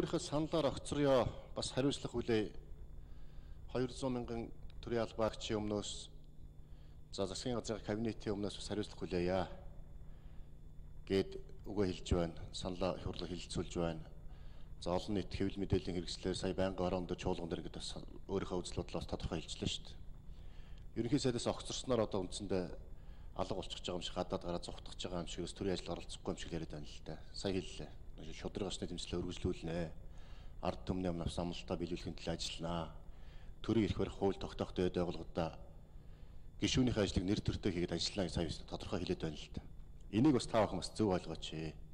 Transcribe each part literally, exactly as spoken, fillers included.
Өөрийнхөө саналаар огцорё бас хариуцлага хүлээ. хоёр зуун мянган төрийн албаагчийн өмнөөс за засгийн газрын кабинетийн өмнөөс бас хариуцлага хүлээе гэд үгээ хэлж байна. Саналаа их хурлаар хэлэлцүүлж байна. За олон нийт хэвлэл мэдээллийн хэрэгслээр сая байнгын орон дээр чуулган дээр ингээд бас өөрийнхөө үзэл бодлоос тодорхой хэлжлээ шүү дээ. Ерөнхий сайдаас огцорсноор одоо үндсэндээ алга болчихж байгаа юм шиг гадаад гараа зугтах байгаа юм шиг өс төрийн ажил оролцохгүй юм шиг яриад байна л да. Сая хэллээ. Шудраг осны тэмцлээ үргэлжлүүлнэ. Ард түмний өмнө авсан амлалтаа биелүүлэхийн төлөө ажилланаа. Төрийн эрх барих хууль тогтоох дэд байгууллагуудаа гишүүнийхээ ажлыг нэр төртөө хийгээд ажиллана гэж сая тодорхой хэлээд байна л да. Энийг бас та бүхэн бас зөв ойлгооч.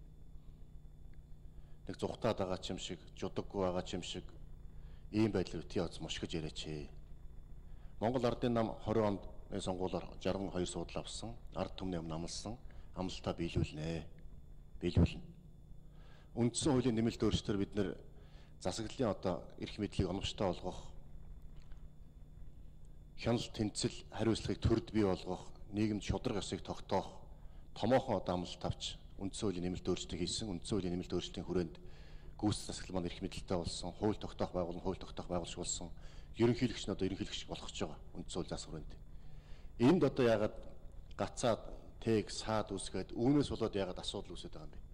Нэг зүхтаад байгаа ч юм шиг, жудаггүй байгаа ч юм шиг ийм байдлаар битгий оц мушгиж яриач. Монгол Ардын нам хорин онд сонгуулиар шестьдесят two суудлаа авсан, ард түмний өмнө амлсан, амлалтаа биелүүлнэ. Биелүүлнэ. Үндсэн хуулийн нэмэлт өөрчлөлтөөр бид нэр засаглалын одоо эрх мэдлийг оновчтой болгох, хяналт тэнцэл хариуцлагыг төрд бий болгох, нийгэмд шудраг ёсыг тогтоох, томоохон одоо амлалт авч үндсэн хуулийн нэмэлт өөрчлөлт хийсэн, үндсэн хуулийн нэмэлт өөрчлөлтийн хүрээнд гүйцэтгэх засаглал маань эрх мэдэлтэй болсон, хууль тогтоох байгууллага, хууль тогтоох байгууллага болсон, ерөнхийлөгч нь одоо ерөнхийлөгч болох гэж байгаа үндсэн хууль засах хүрээнд. Энд одоо яагаад гацаад, тэг, саад үсгээд үүнээс болоод яагаад асуудал үүсэж байгаа юм бэ?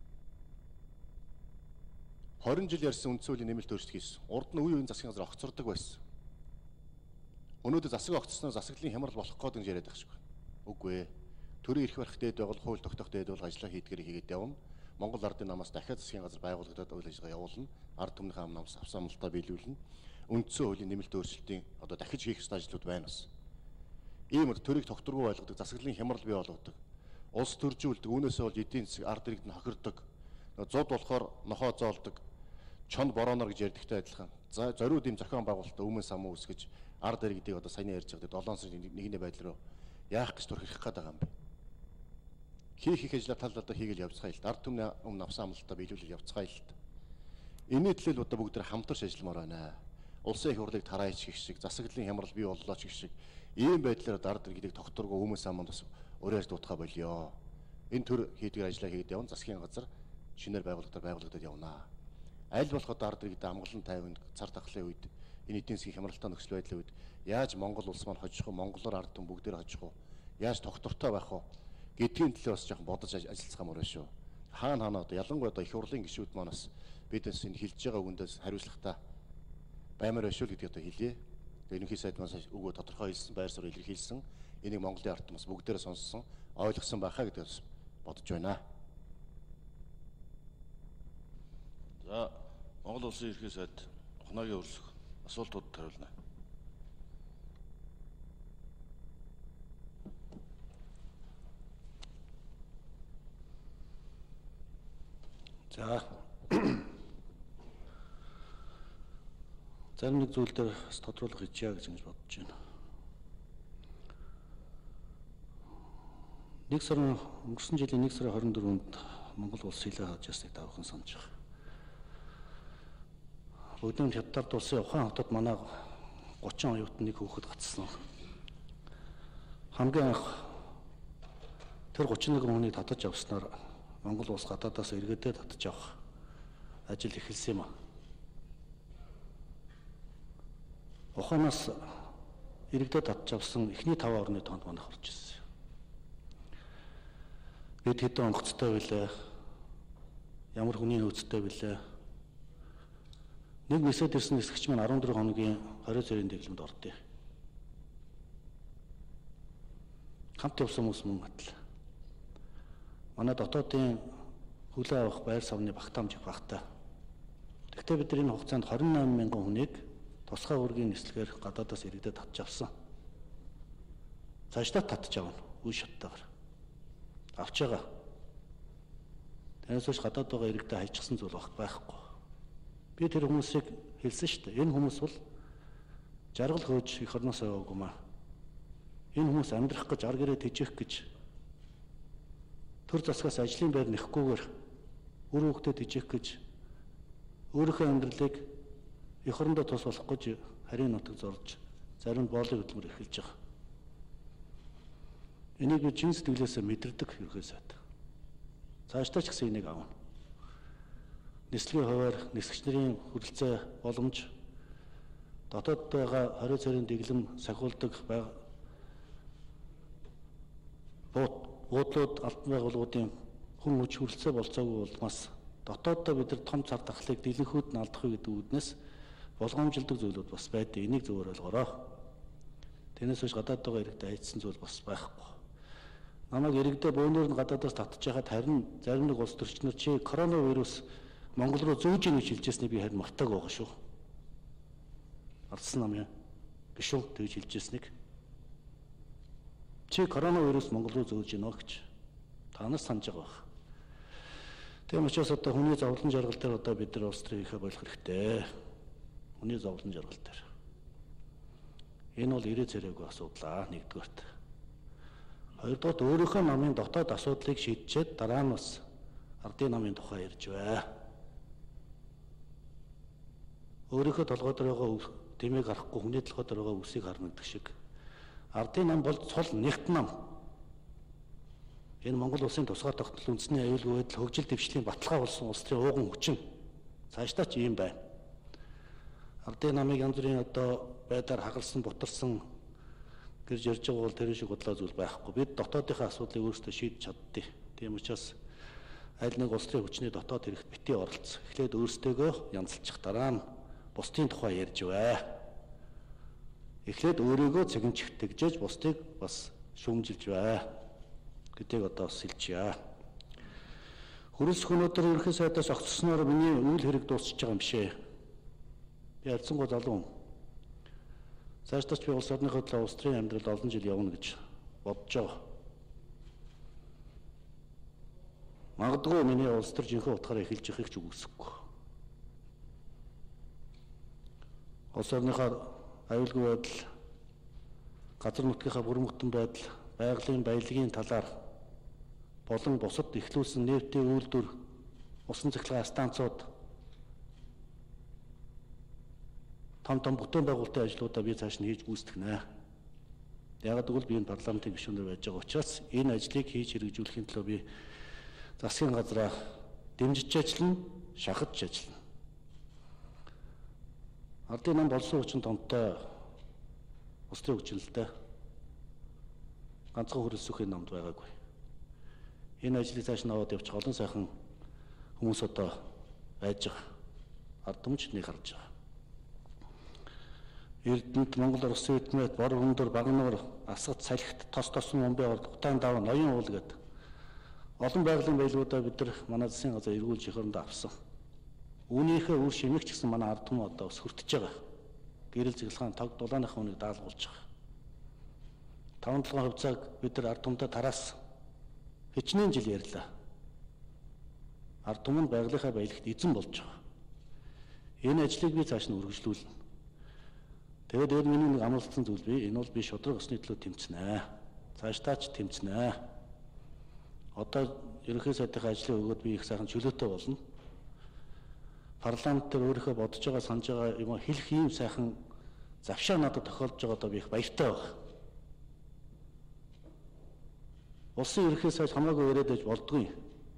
twenty жил ярьсан үндсэн хуулийн нэмэлт өөрчлөлт хийсэн. Урд нь үе үеийн засгийн газар огцордог байсан. Өнөөдөр засаг огцорсноо засаглалын хямрал болох гээд гэж яриад байгаа шүү. Үгүй ээ. Төрийн эрх барих дэд байгууллага, хууль тогтоох дэд байгууллага ажиллаа хийдгэрийг хийгээд явна. Монгол Ардын намаас дахиад засгийн газар байгуулагдаад үйл ажиллагаа явуулна. Ард түмнийхээ ам намс авсан амлалтаа биелүүлнэ. Үндсэн хуулийн нэмэлт өөрчлөлтийн одоо дахиж хийх ёстой ажлууд байна бас. Ийм одоо төрийг тогтворгүй байлгадаг, засаглалын хямрал бий болгодог. Улс төржүүлдэг, үүнээсээ болж эдийн засаг ард иргэд нь хохирдог. Зуд болохоор нохоо зоолдог. Чонд бороноор гэж ярьдагтай адилхан. За зориуд ийм зохион байгуулалтаа өмнө самуу үсгэж ард иргэдийг одоо саяны ярьж байгаа долоон сарын нэгний байдал руу яах гэж тур хэрэг гээд байгаа юм бэ? Хийх их ажлаа тал талдаа хийгээл явцгаая л да. Ард түмний өмнө авсан амлалтаа биелүүлэл явцгаая л да. Энэний төлөө одоо бүгд хамтарч ажилламаар байна. Улсын их хурлыг тараач гэх шиг, засаглалын хямрал бий боллоо ч гэх шиг ийм байдлаар ард иргэдийг тогтворгүй өмнө самууд бас урьж дутгаа болио. Энэ төр хийдгээр ажиллаа хийгээд явна. Засгийн газар шинээр байгууллагаар байгуулагдаад явна. Аль болох одоо ард иргэдэд амгалан тайванд цар тахлын үед энэ эдийн засгийн хямралтай нөхцөл байдлын үед яаж Монгол улс маань хожих вэ? Монголоор ард түмэн бүгдээр хожих вэ? Яаж тогтвортой байх вэ? Гэдгийн төлөө бас жоохон бодож ажиллацгаамаар байна шүү. Хаана хаана одоо ялангуяа одоо их хурлын гишүүд маань бас бидээс энэ хэлж байгаа үгэндээс хариуцлагатай баймаар байшгүй гэдгийг одоо хэлье. Тэгээ ерөнхий сайд маань үгөө тодорхой хэлсэн, байр суурь илэрхийлсэн. Энийг Монголын ард түмэн бас бүгдээрээ сонссон, ойлгосон байхаа гэдэгс бодож байна. За Монгол улсын ерөнхий сайд Ухнагийн өрсөх асуултуудад хариулна. За зарим нэг зүйл дээр бас тодруулах хийчихье гэж ингэж бодож байна. Нэг сарын өнгөрсөн жилийн нэг сарын twenty fourнд Монгол улс хилээ хааж ясныг давхан санаж байгаа. Өдөөм хятад улсын Ухаан хотод манай thirty оюутан нэг хүүхэд гацсан. Хамгийн анх тэр thirty-one хүнийг татаж авснаар Монгол улс гадаадаас иргэдээ татаж авах ажил эхэлсэн юм а. Ухаанаас иргэдээ татаж авсан эхний five орны тоонд манайх орж ирсэн. Бид хэдэн онгоцтой билээ? Ямар хүний нөөцтэй билээ? Нэг нисэд ирсэн нисгч маань fourteen хоногийн twenty сарын дэглэмд ордё. Хамт явсан хүмүүс мөн адил. Манай дотоодын хүлээ авах байр савны багтаамж багтаа. Гэхдээ бид энэ хугацаанд twenty-nine мянган хүнийг тусгай үүргийн нислэгээр гадаадаас иргэдэд татж авсан. Цаашдаа татж авна. Үе шаттайгаар. Авч байгаа. Тэрнээс гадаад байгаа иргэдэд хайчихсан зүйл байхгүй. Би тэр хүмүүсийг хэлсэн шүү дээ. Энэ хүмүүс бол жаргал хөөж их орноос яваагүй маа. Энэ хүмүүс амьдрах гэж, ар гэрээ тэжээх гэж төр засгаас ажлын байр нэхгүйгээр үр хөвгтөд тэжээх гэж өөрийнхөө амьдралыг их орондоо тус болох гэж харийн нутаг зорж зарим нь боолын хөдөлмөр эхэлж байгаа. Энийг би чин сэтгэлээсээ мэдэрдэг ерхий сайд. Цаашдаа ч гэсэн энийг авна. нислэгийн хуваар нисгч нарын хүрэлцээ боломж, дотоодд байгаа хорой цорын дэглэм сахиулдаг буудлууд албан байгууллагуудын хүн хүч хүрэлцээ болцоогүй улмаас дотооддоо бид нар том цар тахлыг дэлгэнхүүд нь алдах гэдэг үүднээс болгоомжилдог зүйлүүд бас байдаг. Энийг зөвөр ойлгоорой. Тэрнээс биш гадаад байгаа иргэдэд айдсан зүйл бас байхгүй. Намайг иргэдээ бөөнөр нь гадаадаас татж яхад харин зарим нэг улс төрчнөр чи коронавирус Монгол руу зөөж ийн гэж хэлжсэнийг би харин мартааг байгаа шүү. Алдсан нам яа. Биш үү тэгж хэлжсэнийг. Чи коронавирус Монгол руу зөөж ийн гэж танаас санаж байгаа байх. Тийм учраас одоо хүний зовлон жаргал дээр одоо бид нар улс төрийн ихэ болох хэрэгтэй. Хүний зовлон жаргал дээр. Энэ бол ирээ царайгүй асуудал нэгдүгээрт. Хоёрдугаар өөрийнхөө намын дотоод асуудлыг шийдчихэд дараа нь бас ардын намын тухай ярьж бай. Өөрийнхөө толгой дээр байгаа тэмээг харахгүй хүний толгой дээр байгаа үсийг харна гэдэг шиг. Ардын нам бол цол нэгт нам. Энэ Монгол улсын тусгай тогтнол үндэсний аюулгүй байдал хөгжил дэвшлийн баталгаа болсон улс төрийн ууган хүчин. Цаашдаа ч ийм байна. Ардын намыг янз бүрийн одоо байдлаар хагалсан, бутарсан гэж ярьж байгаа бол тэр шиг бодлоо зүйл байхгүй. Бид дотоодынхаа асуудлыг өөрсдөө шийдэж чаддээ. Тийм учраас аль нэг улс төрийн хүчний дотоод хэрэгт битгий оролцсон. Эхлээд өөрсдөө янзлчих, дараа нь бусдын тухай ярьж бай. Эхлээд өөрийгөө цэгэнчихтгэжж бусдыг бас шүүмжилж бай гэдгийг одоо сэлжээ. Хөрөлсөх өнөөдөр ерөнхий сайдаас огцсноор миний үйл хэрэг дуусчихж байгаа юм шээ. Би альцсангүй залуу. Цаашдаа ч би улс орныхоо төлөө улс төрийн амьдралд олон жил явна гэж бодож байгаа. Магадгүй миний улс төр жинхэнэ утгаараа эхэлж явахыг ч үгүйсэхгүй. Улс орныхоо аюулгүй байдал, газар нутгийнхаа бүрэн бүтэн байдал, байгалийн баялагын талаар болон бусад эхлүүлсэн нефтийн үйлдвэр, усан цахилгаан станцууд, том том бүтээн байгуулалтын ажлуудаа би цааш нь хийж гүйцэтгэнэ. Яг гэвэл би энэ парламентын гишүүнээр байж байгаа учраас энэ ажлыг хийж хэрэгжүүлэхийн төлөө би засгийн газраа дэмжиж ажиллана, шахаж ажиллана. Ардын нам болсон хүчин томтой улс төрийн хүчнэлтэй ганцхан хөрөлсөхийн намд байгаагүй. Энэ ажлыг цааш нь аваад явчих олон сайхан хүмүүс одоо байж байгаа. Ард түмчнийг харж байгаа. Эрдэнэт Монгол Улсын эдмэд бор өндөр багнуур асгат салхит тос тосон момбай утаан даваа ноён уул гэдэг олон байгалийн баялгуудаа бид нар манай засгийн газар эргүүлж их оронд авсан. Үүнийхээ үр шимэг ч гэсэн манай ард түмэн одоо бас хүртэж байгаа. Гэрэл цэглэхэн тог дулааныхаа үнийг даалгуулж байгаа. таван долоо хувьцааг бид нар ард түмэд тараас хичнээн жил ярьлаа. Ард түмэн байгалийнхаа баялагт эзэн болж байгаа. Энэ ажлыг би цааш нь үргэлжлүүлнэ. Тэгээд өөр миний нэг амлалтсан зүйл би энэ бол би шудраг усны төлөө тэмцэнэ. Цаашдаа ч тэмцэнэ. Одоо ерөнхий сайдынхаа ажлын өгөөд би их сайхан чөлөөтэй болно. Парламент дээр өөрийнхөө бодож байгаа санаж байгаа юм хэлэх ийм сайхан завшаа надад тохиолдож байгаадаа би их баяртай байна. Улсын ерөнхий сайд хамаагүй өрөөд иж болдгүй.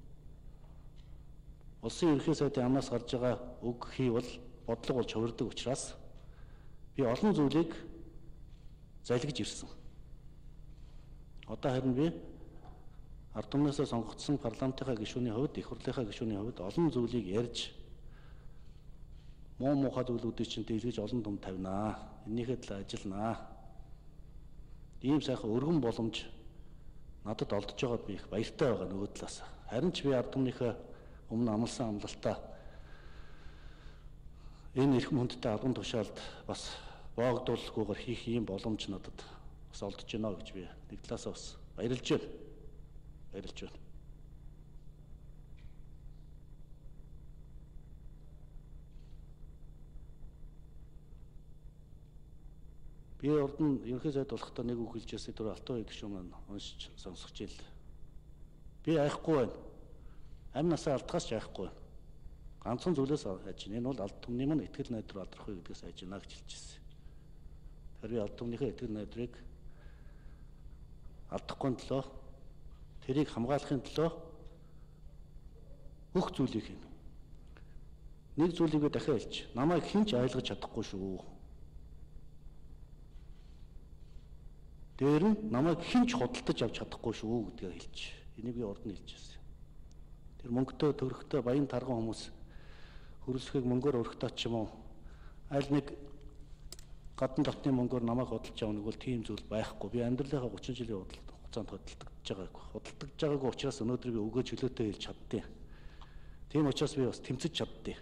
Улсын ерөнхий сайдын амнаас гарч байгаа үг хийвэл бодлого болж хувирдаг учраас би олон зүйлийг залгиж ирсэн. Одоо харин би ард түмнээсээ сонгогдсон парламентынхаа гишүүний хувьд, их хурлынхаа гишүүний хувьд олон зүйлийг ярьж муу муухай зүйлүүдийг чинь дэлгэж олон том тавинаа. Энийхээ төлөө ажилланаа. Ийм сайхан өргөн боломж надад олдож байгаад би их баяртай байгаа нөгөө талаас. Харин ч би ард түмнийхээ өмнө амласан амлалтаа энэ эрхэм хүндтэй албан тушаалд бас боогдуулахгүйгээр хийх ийм боломж надад бас олдож байна гэж би нэг талаасаа бас баярлж байна. Баярлж байна. Би урд нь ерөнхий сайд болохдоо нэг үг хэлжсэн түр Алтан уугийн гишүүн маань уншиж сонсгож ил. Би айхгүй байна. Амь насаа алдахаас ч айхгүй байна. Ганцхан зүйлээс хайж байна. Энэ бол алд түмний маань итгэл найдар алдрах вэ гэдгээс хайж байна гэж хэлжсэн. Тэр би алд түмнийхээ итгэл найдрыг алдахгүй төлөө тэрийг хамгаалахын төлөө бүх зүйлийг хийнэ. нэг зүйлийг дахиад хэлж. Намайг хэн ч ойлгож чадахгүй шүү. Дээр нь намайг хэн ч худалдаж авч чадахгүй шүү гэдгийг хэлж. Энийг би урд нь хэлж байсан. Тэр мөнгөтэй төгрөгтэй баян тарган хүмүүс хөрөлсөхийг мөнгөөр өргөтөө ч юм уу аль нэг гадна давтны мөнгөөр намайг худалдаж авах нэг бол тийм зүйл байхгүй. Би амьдралынхаа гучин жилийн хугацаанд худалдаж байгаагүй. Худалдаж байгаагүй учраас өнөөдөр би өгөө чөлөөтэй хэлж чаддیں۔ Тийм учраас би бас тэмцэж чаддیں۔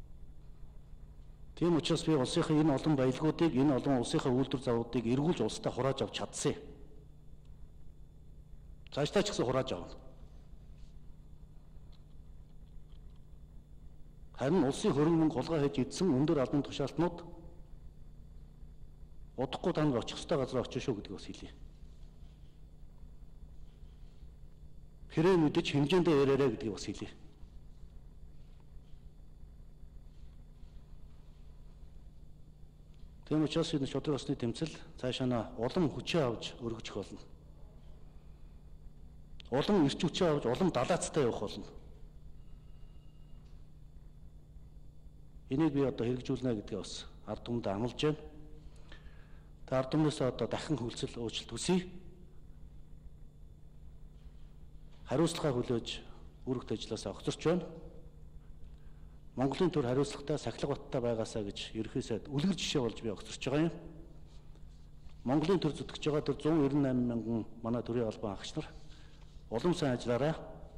Тийм учраас би улсынхаа энэ олон баялгуудыг, энэ олон улсынхаа үйлдвэр завуудыг эргүүлж улстай хурааж авч чадсан. Цаашдаа ч гэсэн хурааж авна. Харин улсын хөрөнгө мөнгө хулгай хийж идсэн өндөр албан тушаалтнууд удахгүй таныг очих ёстой газар очиж шүү гэдгийг бас хэлье. Хэрэг мэдэж хэмжээндээ яриараа гэдгийг бас хэлье. Тийм учраас энэ шудраг усны тэмцэл цаашаа улам хүчээ авч өргөжих болно. Улам эрч хүчээ авч улам далаацтай явах болно. Энийг би одоо хэрэгжүүлнэ гэдгийг бас ард түмэнд амлаж байна. Та ард түмнээс одоо дахин хөлсөл өөрчлөлт хүсье. Хариуцлагаа хүлээж үүрэгт ажилласаа огцорч байна. Монголын төр хариуцлагатай сахилга баттай байгаасаа гэж ерөнхий сайд үлгэр жишээ болж би огцорч байгаа юм. Монголын төр зүтгэж байгаа төр зуун найман мянган манай төрийн албан агч нар улам сайн ажиллаарай.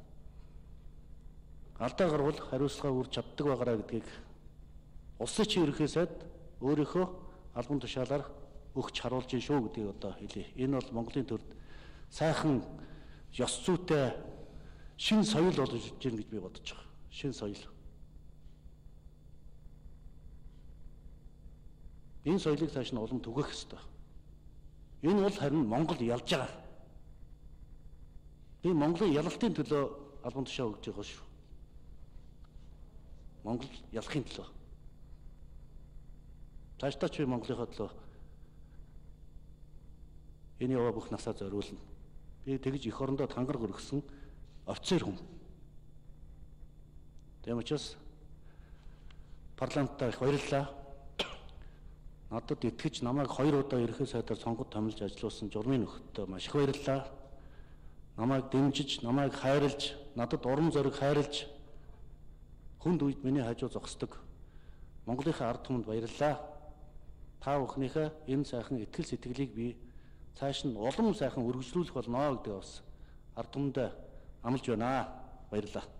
Алдаа гарвал хариуцлага үрж чаддаг байгаарай гэдгийг улсын чинь ерөнхий сайд өөрийнхөө албан тушаалаар өгч харуулж ийн шүү гэдгийг одоо хэлье. Энэ бол Монголын төрд сайхан ёс зүйтэй шин соёл болж ийн гэж би бодож байгаа. Шин соёл. Энэ соёлыг цааш нь улам түгэх ёстой. Энэ бол харин Монгол ялж байгаа. Би Монголын ялалтын төлөө албан тушаа өгж байгаа шүү. Монгол ялахын төлөө. Цаашдаа ч би Монголынхаа төлөө энэ яваа бүх насаа зориулна. Би тэгж эх орондоо тангараг өргөсөн офицер хүн. Тийм учраас парламентаа их баярлалаа. Надад итгэж намайг хоёр удаа ерөнхий сайдаар сонгод томилж ажиллуулсан журмын нөхөдтэй маш их баярлалаа. Намайг дэмжиж, намайг хайрлаж, надад урам зориг хайрлаж хүнд үед миний хажуу зогсдог Монголынхаа ард түмэнд баярлалаа. Та бүхнийхээ энэ сайхан итгэл сэтгэлийг би цааш нь улам сайхан өргөжлүүлэх болно гэдгийг бас ард түмэнд амлаж байна. Баярлалаа.